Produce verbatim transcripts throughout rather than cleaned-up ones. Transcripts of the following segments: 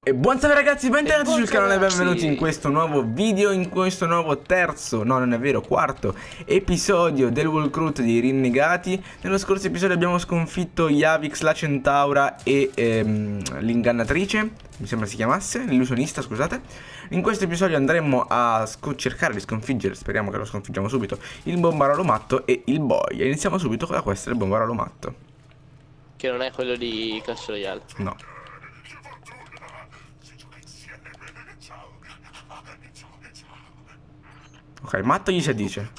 E buon salve ragazzi, bentornati sul canale, ragazzi. benvenuti in questo nuovo video, in questo nuovo terzo, no non è vero, quarto episodio del Walkthrough di Rinnegati. Nello scorso episodio abbiamo sconfitto Yavix, la Centaura e ehm, l'Ingannatrice, mi sembra si chiamasse, l'illusionista scusate. In questo episodio andremo a cercare di sconfiggere, speriamo che lo sconfiggiamo subito, il Bombarolo Matto e il Boia. Iniziamo subito con la quest del Bombarolo Matto. Che non è quello di Clash Royale. No. Ok, Matto gli si dice.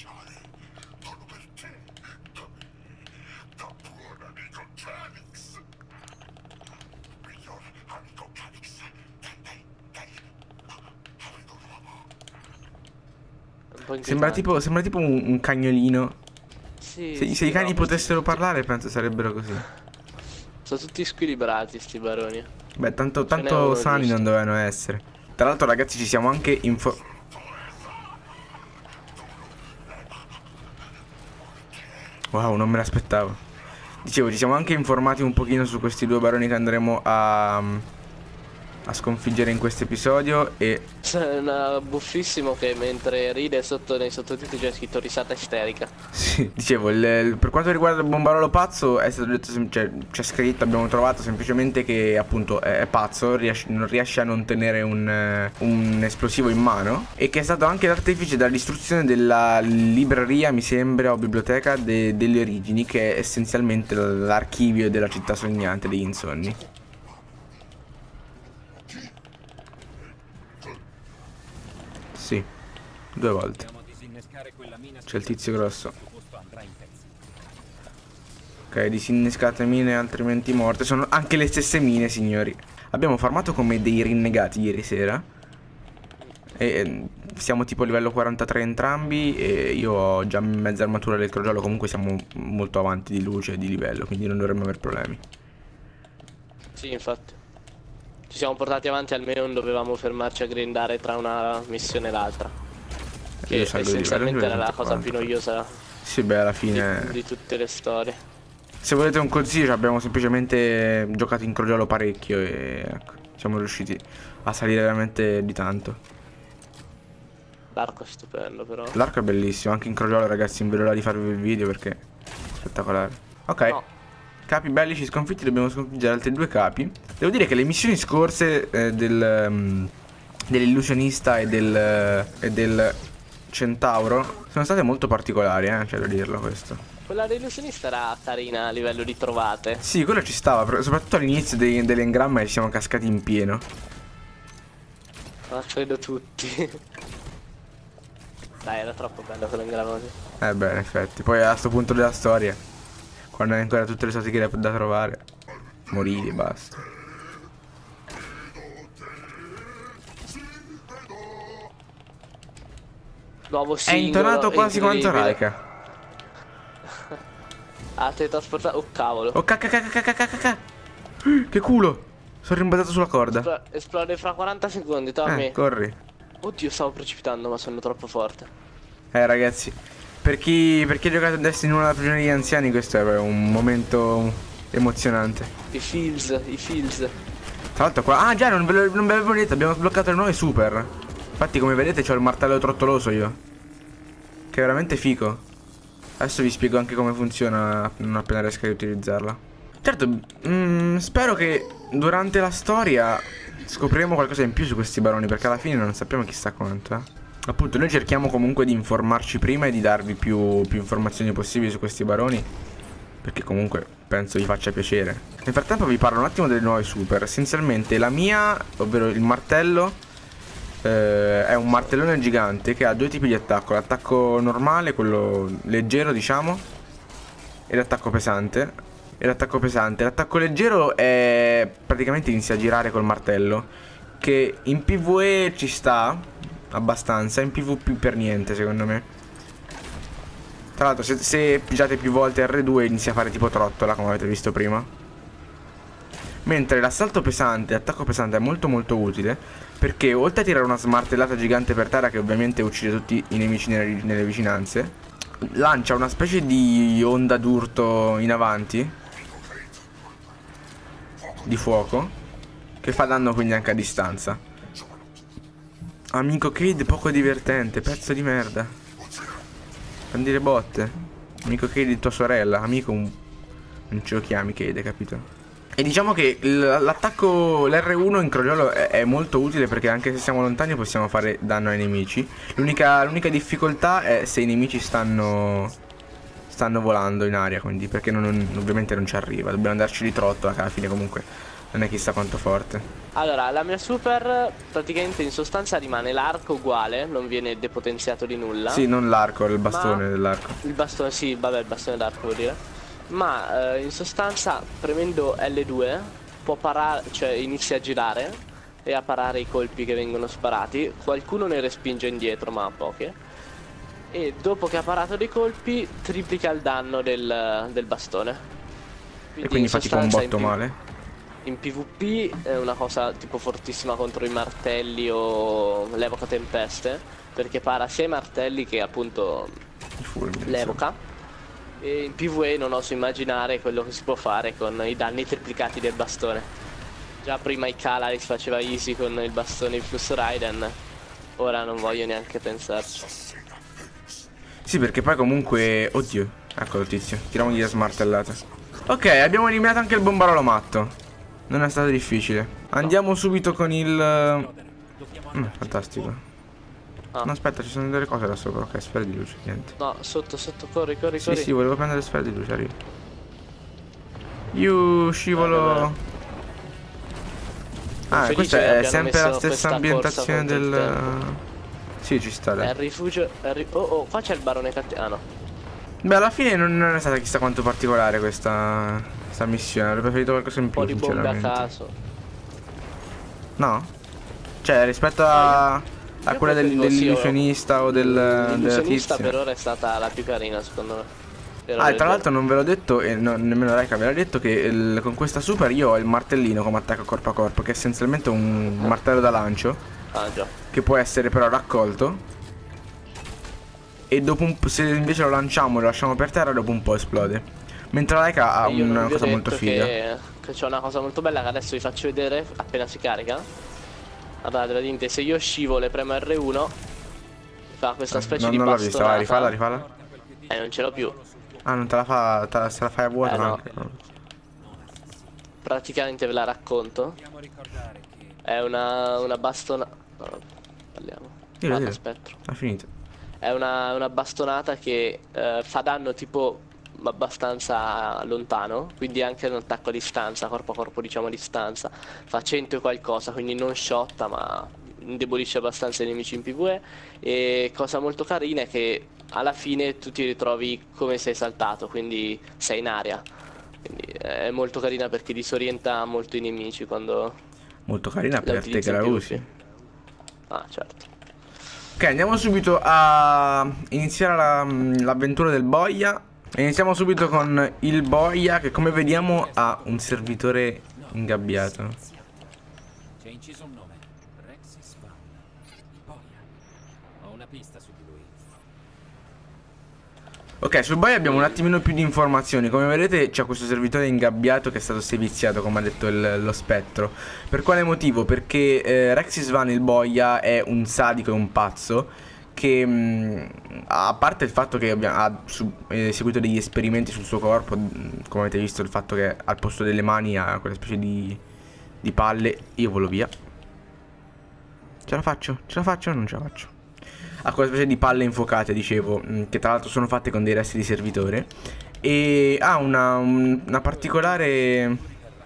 Sembra tipo, sembra tipo un, un cagnolino. Sì, Se, sì, se i cani no, potessero tutti, parlare penso sarebbero così. sono tutti squilibrati sti baroni. Beh, tanto, Ce n'è tanto uno sani giusto. non dovevano essere. Tra l'altro ragazzi ci siamo anche info... Wow, non me l'aspettavo. Dicevo, ci siamo anche informati un pochino su questi due baroni che andremo a, a sconfiggere in questo episodio. E C'è una buffissimo che mentre ride sotto nei sottotitoli c'è scritto risata isterica. sì, dicevo, il, il- per quanto riguarda il Bombarolo pazzo è stato detto, sem- cioè, c'è scritto, abbiamo trovato semplicemente che appunto è, è pazzo, riesce, non riesce a non tenere un, eh, un esplosivo in mano, e che è stato anche l'artefice della distruzione della libreria, mi sembra, o biblioteca de- delle origini, che è essenzialmente l- l'archivio della città sognante degli insonni. Sì, due volte. C'è il tizio grosso. Ok, disinnescate mine altrimenti morte. Sono anche le stesse mine, signori. Abbiamo farmato come dei rinnegati ieri sera. E eh, siamo tipo a livello quarantatré entrambi. E io ho già mezza armatura del crogiolo. Comunque siamo molto avanti di luce e di livello, quindi non dovremmo avere problemi. Sì, infatti. Ci siamo portati avanti, almeno non dovevamo fermarci a grindare tra una missione e l'altra. Che Io salgo di essenzialmente livello, era la cosa centoquaranta. più noiosa Sì, beh, alla fine... di, di tutte le storie. Se volete un consiglio, abbiamo semplicemente giocato in crogiolo parecchio e ecco, siamo riusciti a salire veramente di tanto. L'arco è stupendo però. L'arco è bellissimo, anche in crogiolo ragazzi, non vedo l'ora di farvi il video perché è spettacolare. Ok, No. capi bellici sconfitti, dobbiamo sconfiggere altri due capi. Devo dire che le missioni scorse eh, del, um, dell'illusionista e del, e del centauro sono state molto particolari, eh, c'è da dirlo questo. Quella dell'illusionista era carina a livello di trovate. Sì, quello ci stava, però soprattutto all'inizio dei- dell'engramma ci siamo cascati in pieno. Ma credo tutti. Dai, era troppo bello quell'engramma così. Eh beh, in effetti. Poi a sto punto della storia, quando hai ancora tutte le statiche da, da trovare, morivi e basta. Nuovo È singolo intonato quasi quanto incredibile. Raika. Ah, teletrasportato. Oh cavolo. Oh cacca cacca cacca cacca cacca. Che culo. Sono rimbalzato sulla corda. Espl- esplode fra quaranta secondi, Tommy. Eh, corri. Oddio, stavo precipitando, ma sono troppo forte. Eh ragazzi, per chi, per chi ha giocato a Destiny uno della prigione degli anziani, questo è un momento emozionante. I feels, i feels. Tra l'altro qua... Ah già, non ve lo- non ve l'avevo detto, abbiamo sbloccato le nuove super. Infatti come vedete c'ho il martello trottoloso io, che è veramente fico. Adesso vi spiego anche come funziona non appena riesco a utilizzarla. Certo, mm, spero che durante la storia scopriremo qualcosa in più su questi baroni, perché alla fine non sappiamo chissà quanto, eh. Appunto noi cerchiamo comunque di informarci prima e di darvi più, più informazioni possibili su questi baroni, perché comunque penso vi faccia piacere. Nel frattempo vi parlo un attimo delle nuove super. Essenzialmente la mia, ovvero il martello, eh, è un martellone gigante che ha due tipi di attacco. L'attacco normale, quello leggero diciamo, e l'attacco pesante. E l'attacco pesante, l'attacco leggero è praticamente inizia a girare col martello, che in PvE ci sta abbastanza, in PvP per niente secondo me. Tra l'altro se, se pigiate più volte erre due inizia a fare tipo trottola, come avete visto prima. Mentre l'assalto pesante, l'attacco pesante è molto molto utile, perché oltre a tirare una smartellata gigante per terra che ovviamente uccide tutti i nemici nelle, nelle vicinanze, lancia una specie di onda d'urto in avanti di fuoco, Che fa danno quindi anche a distanza. Amico Cade poco divertente, pezzo di merda. Bandire botte. Amico Cade di tua sorella. Amico un... non ce lo chiami Cade, capito? E diciamo che l'attacco, l'R uno in crogiolo è, è molto utile perché anche se siamo lontani possiamo fare danno ai nemici. L'unica difficoltà è se i nemici stanno stanno volando in aria, quindi perché non, non, ovviamente non ci arriva. Dobbiamo andarci di trotto, che alla fine comunque non è chissà quanto forte. Allora, la mia super praticamente in sostanza rimane l'arco uguale, non viene depotenziato di nulla. Sì, non l'arco, il bastone dell'arco. Il bastone, sì, vabbè, il bastone d'arco vuol dire. Ma eh, in sostanza premendo L due può parare, cioè inizia a girare e a parare i colpi che vengono sparati. Qualcuno ne respinge indietro, ma poche. E dopo che ha parato dei colpi triplica il danno del, del bastone. Quindi e quindi fa tipo un botto male. In PvP è una cosa tipo fortissima contro i martelli o l'evoca tempeste, perché para sia i martelli che appunto l'evoca. E in PvE non oso immaginare quello che si può fare con i danni triplicati del bastone. Già prima i Calaris faceva easy con il bastone di Flux Raiden, ora non voglio neanche pensarci. Sì, perché poi comunque... Oddio, eccolo il tizio, tiriamogli la smartellata. Ok, abbiamo eliminato anche il bombarolo matto. Non è stato difficile. Andiamo no. subito con il... Mm, fantastico. Ah. No, aspetta, ci sono delle cose da sopra. Ok, sfere di luce, niente. No, sotto, sotto, corri, corri, sì, corri. Sì, sì, volevo prendere le sfere di luce, arrivo. Io scivolo. Ah, ah questa è sempre la stessa ambientazione del... Sì, ci sta, dai. È il rifugio... È il ri... Oh, oh, qua c'è il barone cattivo. Ah, no. Beh, alla fine non, non è stata chissà quanto particolare questa, questa missione. Avrei preferito qualcosa in più, un po' di bombe a caso. No? Cioè, rispetto a... a quella del, dell'illusionista o del... L'illusionista per ora è stata la più carina, secondo me. Ah, e tra l'altro non ve l'ho detto, e no, nemmeno Reika ve l'ha detto, che il, con questa super io ho il martellino come attacco corpo a corpo, che è essenzialmente un martello da lancio. Ah, già. Che può essere però raccolto. E dopo un po', se invece lo lanciamo e lo lasciamo per terra, dopo un po' esplode. Mentre la Reika ha una cosa molto figa. Che, che c'è una cosa molto bella che adesso vi faccio vedere appena si carica. Allora, praticamente se io scivolo e premo R uno fa questa specie no, di non bastonata. Non l'ho vista, vai, rifalla, rifalla. Eh, non ce l'ho più. Ah, non te la fa, te la, se la fai a vuoto eh, no. anche. Praticamente ve la racconto. È una, una bastona... No, parliamo. Guarda, spettro. Ha finito. È una, una bastonata che eh, fa danno tipo abbastanza lontano, quindi anche un attacco a distanza, corpo a corpo diciamo a distanza. Fa cento e qualcosa, quindi non shotta ma indebolisce abbastanza i nemici in PvE. E cosa molto carina è che alla fine tu ti ritrovi come sei saltato, quindi sei in aria. Quindi è molto carina perché disorienta molto i nemici quando... Molto carina per te che la usi. Ah, certo. Ok, andiamo subito a iniziare l'avventura la, del boia. Iniziamo subito con il boia che come vediamo ha un servitore ingabbiato. C'è inciso un nome, Rexis Van. Boia. Ho una pista su di lui. Ok, sul boia abbiamo un attimino più di informazioni. Come vedete c'è questo servitore ingabbiato che è stato seviziato, come ha detto il, lo spettro. Per quale motivo? Perché eh, Rexis Van, il boia, è un sadico e un pazzo che, mh, a parte il fatto che ha eseguito degli esperimenti sul suo corpo, come avete visto il fatto che al posto delle mani ha quella specie di, di palle. Io volo via. Ce la faccio? Ce la faccio o non ce la faccio? Ha quella specie di palle infuocate, dicevo, che tra l'altro sono fatte con dei resti di servitore. E ha una, una particolare...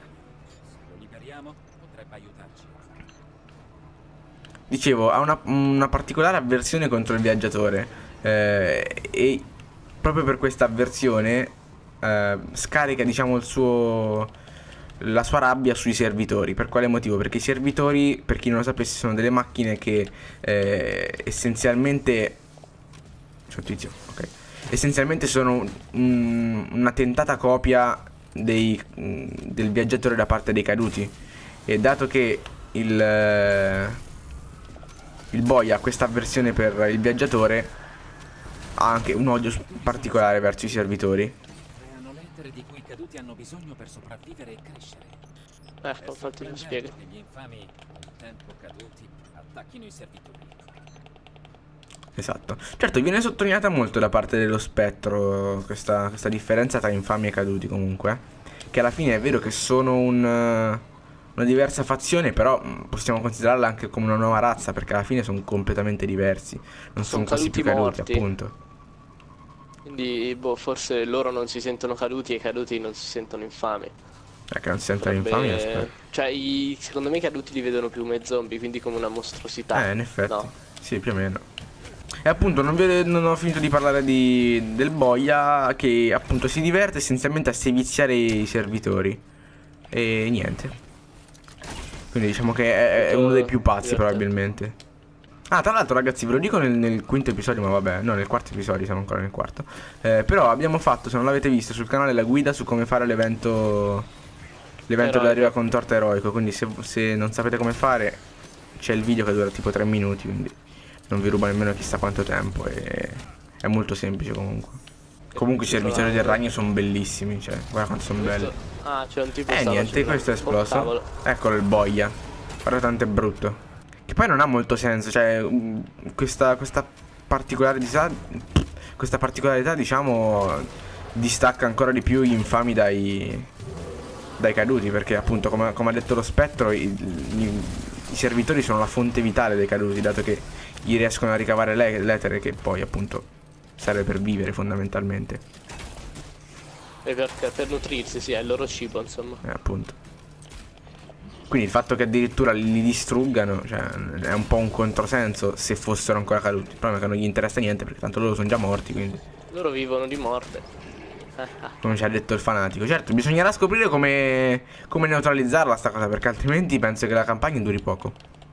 Dicevo, ha una, una particolare avversione contro il viaggiatore. Eh, e proprio per questa avversione eh, scarica, diciamo, il suo... la sua rabbia sui servitori. Per quale motivo? Perché i servitori, per chi non lo sapesse, sono delle macchine che eh, essenzialmente c'è un tizio, ok. Essenzialmente sono un, una tentata copia dei, del viaggiatore da parte dei caduti. E dato che il il boia ha questa avversione per il viaggiatore, ha anche un odio particolare verso i servitori. Creano lettere di cui i caduti hanno bisogno per sopravvivere e crescere. Ecco, infatti lo spiego. Che gli infami, un tempo caduti, attacchino i servitori. Esatto. Certo, viene sottolineata molto da parte dello spettro questa, questa differenza tra infami e caduti comunque. Che alla fine è vero che sono un, una diversa fazione, però possiamo considerarla anche come una nuova razza, perché alla fine sono completamente diversi. Non sono, Sono quasi più caduti caduti, morti. appunto. Quindi, boh, forse loro non si sentono caduti e i caduti non si sentono infami. È che non si sentono Potrebbe- infami, aspetta. Cioè, i... secondo me i caduti li vedono più come zombie, quindi come una mostruosità. Eh, in effetti. No. Sì, più o meno. E appunto non, vi- non ho finito di parlare di, del boia che appunto si diverte essenzialmente a seviziare i servitori. E niente. Quindi diciamo che è, è uno dei più pazzi Divertente. probabilmente. Ah, tra l'altro ragazzi ve lo dico nel, nel quinto episodio, ma vabbè, no, nel quarto episodio, siamo ancora nel quarto. Eh, però abbiamo fatto, se non l'avete visto, sul canale la guida su come fare l'evento L'evento Eroico. della riva contorta eroico. Quindi se, se non sapete come fare, c'è il video che dura tipo tre minuti, quindi non vi ruba nemmeno chissà quanto tempo. E è molto semplice comunque. Comunque i servitori del ragno sono bellissimi, cioè, guarda quanto sono belli. Ah, c'è un tipo Eh stava niente, facendo- questo è Oh, esploso. cavolo. Eccolo il boia. Guarda tanto è brutto. Che poi non ha molto senso, cioè mm, questa, questa particolarità Questa particolarità diciamo distacca ancora di più gli infami dai Dai caduti, perché appunto come, come ha detto lo spettro i, i, i servitori sono la fonte vitale dei caduti, dato che gli riescono a ricavare l'e- l'etere che poi appunto serve per vivere fondamentalmente. E per, per nutrirsi, sì, è il loro cibo, insomma. Eh, appunto. Quindi il fatto che addirittura li distruggano, cioè, è un po' un controsenso se fossero ancora caduti. Il problema è che non gli interessa niente perché tanto loro sono già morti, quindi, Loro vivono di morte. come ci ha detto il fanatico. Certo, bisognerà scoprire come, come neutralizzarla sta cosa, perché altrimenti penso che la campagna duri poco.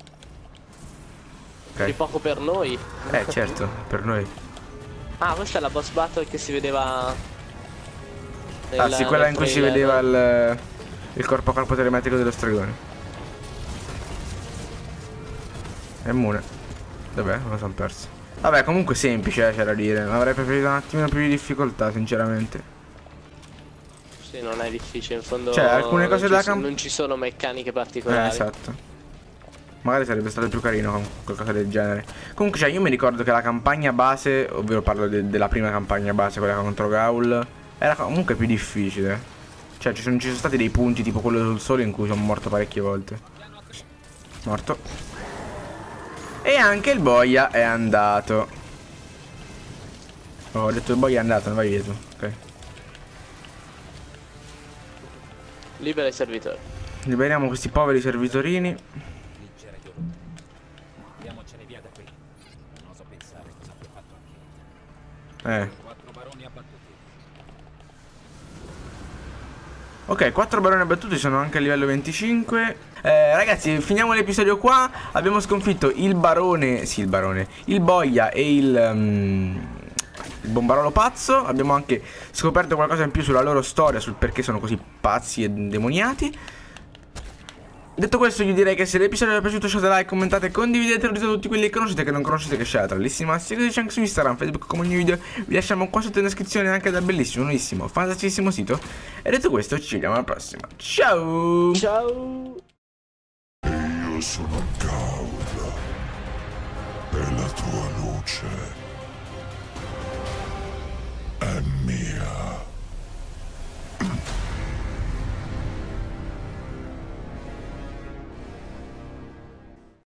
Di Ok. poco per noi. Eh certo, per noi. Ah, questa è la boss battle che si vedeva. Ah sì, quella in cui si vedeva il, il corpo a corpo telematico dello stregone. È immune. Dov'è? Me lo sono perso. Vabbè, comunque semplice, eh, c'è da dire. Avrei preferito un attimino più di difficoltà, sinceramente. Sì, non è difficile, in fondo. Cioè, alcune cose non da ci, so- camp- non ci sono meccaniche Eh, particolari. esatto. Magari sarebbe stato più carino con qualcosa del genere. Comunque, cioè, io mi ricordo che la campagna base, ovvero parlo de- della prima campagna base, quella contro Gaul, era comunque più difficile. Cioè, ci sono, ci sono stati dei punti tipo quello sul sole in cui sono morto parecchie volte. Morto. E anche il boia è andato. Oh, ho detto il boia è andato, non vai via tu. Ok. Libera i servitori. Liberiamo questi poveri servitorini. Vincere di loro. Andiamocene via da qui. Non oso pensare cosa abbia fatto anche. Eh. Quattro baroni abbattuti. Ok, quattro baroni abbattuti, sono anche a livello venticinque. Eh, ragazzi, finiamo l'episodio qua. Abbiamo sconfitto il barone, sì il barone, il boia e il, um, il bombarolo pazzo. Abbiamo anche scoperto qualcosa in più sulla loro storia, sul perché sono così pazzi e demoniati. Detto questo, io direi che se l'episodio vi è piaciuto lasciate like, commentate, condividetelo, dite a tutti quelli che conoscete e che non conoscete che c'è la trallissima. Seguiteci anche su Instagram, Facebook come ogni video. Vi lasciamo qua sotto in descrizione anche dal bellissimo, nuovissimo, fantasticissimo sito. E detto questo, ci vediamo alla prossima. Ciao! Ciao! Io sono Gaul e la tua luce è mia.